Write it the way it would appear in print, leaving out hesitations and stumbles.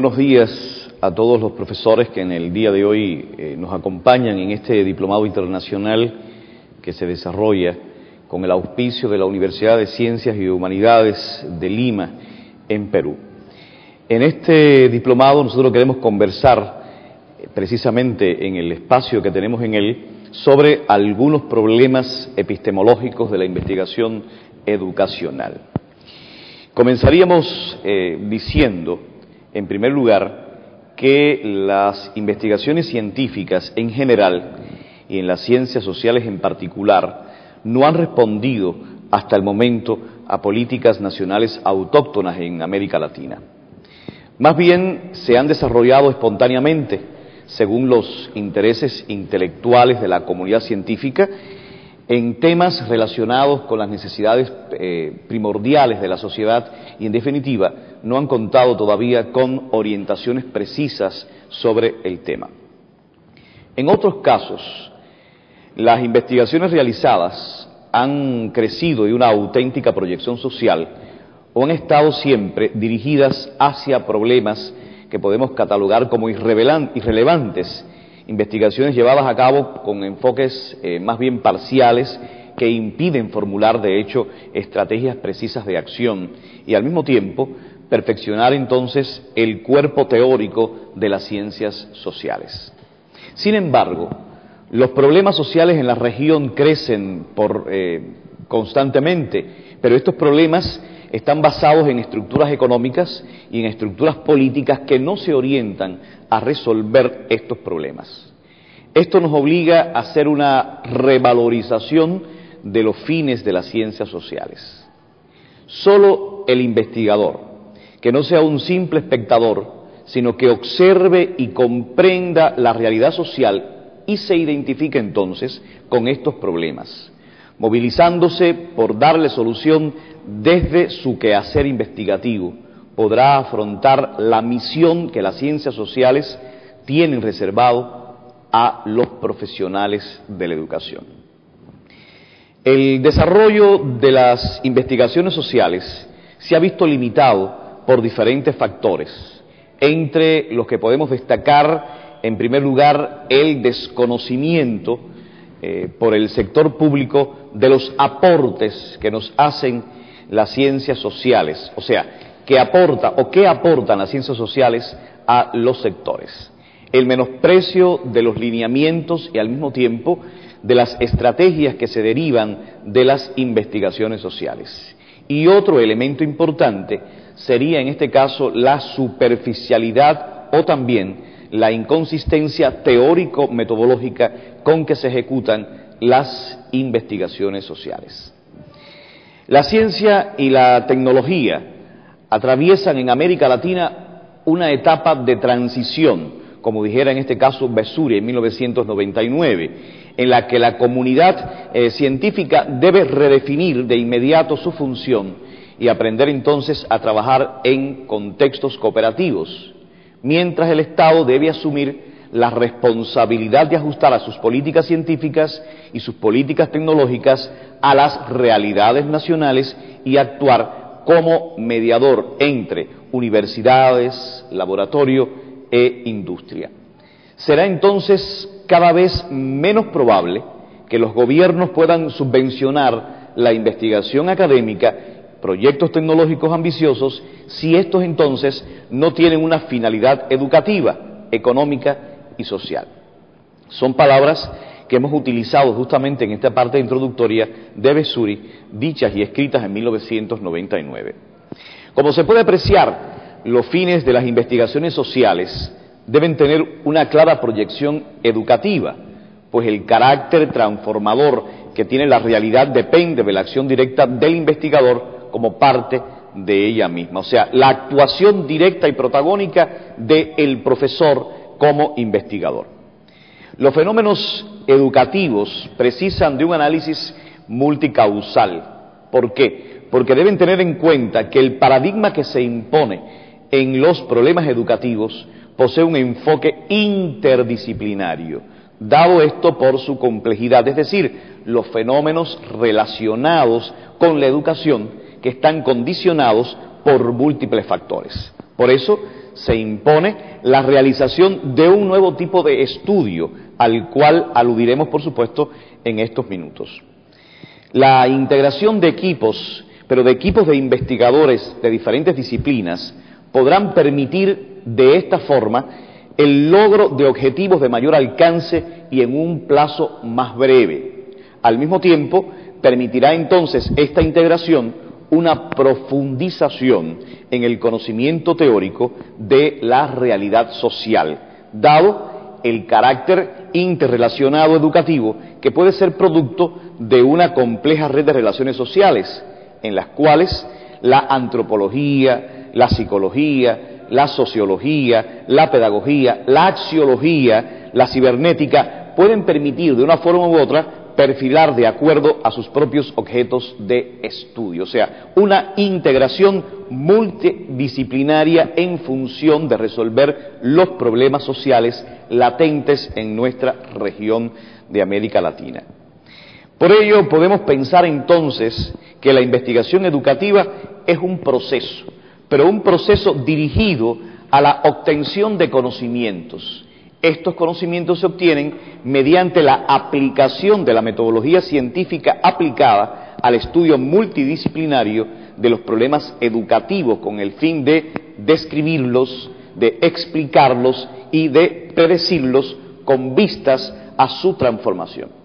buenos días a todos los profesores que en el día de hoy nos acompañan en este diplomado internacional que se desarrolla con el auspicio de la Universidad de Ciencias y Humanidades de Lima, en Perú. En este diplomado nosotros queremos conversar precisamente en el espacio que tenemos en él sobre algunos problemas epistemológicos de la investigación educacional. Comenzaríamos diciendo, en primer lugar, que las investigaciones científicas en general y en las ciencias sociales en particular no han respondido hasta el momento a políticas nacionales autóctonas en América Latina. Más bien se han desarrollado espontáneamente según los intereses intelectuales de la comunidad científica en temas relacionados con las necesidades primordiales de la sociedad y, en definitiva, no han contado todavía con orientaciones precisas sobre el tema. En otros casos, las investigaciones realizadas han crecido en una auténtica proyección social o han estado siempre dirigidas hacia problemas que podemos catalogar como irrelevantes, investigaciones llevadas a cabo con enfoques más bien parciales que impiden formular, de hecho, estrategias precisas de acción y, al mismo tiempo, perfeccionar entonces el cuerpo teórico de las ciencias sociales. Sin embargo, los problemas sociales en la región crecen constantemente, pero estos problemas están basados en estructuras económicas y en estructuras políticas que no se orientan a resolver estos problemas. Esto nos obliga a hacer una revalorización de los fines de las ciencias sociales. Solo el investigador, que no sea un simple espectador, sino que observe y comprenda la realidad social y se identifique entonces con estos problemas, movilizándose por darle solución desde su quehacer investigativo, podrá afrontar la misión que las ciencias sociales tienen reservado a los profesionales de la educación. El desarrollo de las investigaciones sociales se ha visto limitado por diferentes factores, entre los que podemos destacar, en primer lugar, el desconocimiento por el sector público de los aportes que nos hacen las ciencias sociales, o sea, qué aportan las ciencias sociales a los sectores. El menosprecio de los lineamientos y al mismo tiempo de las estrategias que se derivan de las investigaciones sociales. Y otro elemento importante sería en este caso la superficialidad o también la inconsistencia teórico-metodológica con que se ejecutan las investigaciones sociales. La ciencia y la tecnología atraviesan en América Latina una etapa de transición, como dijera en este caso Vessuri en 1999, en la que la comunidad científica debe redefinir de inmediato su función y aprender entonces a trabajar en contextos cooperativos, mientras el Estado debe asumir la responsabilidad de ajustar a sus políticas científicas y sus políticas tecnológicas a las realidades nacionales y actuar como mediador entre universidades, laboratorio e industria. Será entonces cada vez menos probable que los gobiernos puedan subvencionar la investigación académica, proyectos tecnológicos ambiciosos, si estos entonces no tienen una finalidad educativa, económica y social. Son palabras que hemos utilizado justamente en esta parte introductoria de Vessuri, dichas y escritas en 1999. Como se puede apreciar, los fines de las investigaciones sociales deben tener una clara proyección educativa, pues el carácter transformador que tiene la realidad depende de la acción directa del investigador como parte de ella misma, o sea, la actuación directa y protagónica del profesor como investigador. Los fenómenos educativos precisan de un análisis multicausal. ¿Por qué? Porque deben tener en cuenta que el paradigma que se impone en los problemas educativos posee un enfoque interdisciplinario, dado esto por su complejidad, es decir, los fenómenos relacionados con la educación que están condicionados por múltiples factores. Por eso se impone la realización de un nuevo tipo de estudio, al cual aludiremos, por supuesto, en estos minutos. La integración de equipos, pero de equipos de investigadores de diferentes disciplinas, podrán permitir de esta forma el logro de objetivos de mayor alcance y en un plazo más breve. Al mismo tiempo, permitirá entonces esta integración una profundización en el conocimiento teórico de la realidad social, dado el carácter interrelacionado educativo que puede ser producto de una compleja red de relaciones sociales, en las cuales la antropología, la psicología, la sociología, la pedagogía, la axiología, la cibernética, pueden permitir de una forma u otra perfilar de acuerdo a sus propios objetos de estudio, o sea, una integración multidisciplinaria en función de resolver los problemas sociales latentes en nuestra región de América Latina. Por ello, podemos pensar entonces que la investigación educativa es un proceso, pero un proceso dirigido a la obtención de conocimientos. Estos conocimientos se obtienen mediante la aplicación de la metodología científica aplicada al estudio multidisciplinario de los problemas educativos con el fin de describirlos, de explicarlos y de predecirlos con vistas a su transformación.